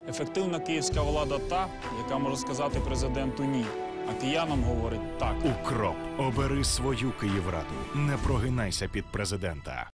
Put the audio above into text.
Ефективна київська влада та, яка може сказати президенту «ні», а киянам говорить «так». УКРОП. Обери свою Київраду. Не прогинайся під президента.